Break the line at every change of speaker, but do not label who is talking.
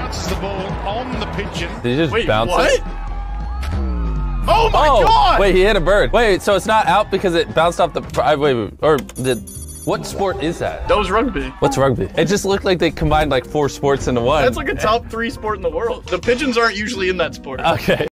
bounces the ball on the pigeon.
Did he just bounce
what?
it?
Oh my God!
Wait, he hit a bird. Wait, so it's not out because it bounced off the, what sport is that?
That was rugby.
What's rugby? It just looked like they combined like 4 sports into one.
That's like a top 3 sport in the world. The pigeons aren't usually in that sport.
Okay.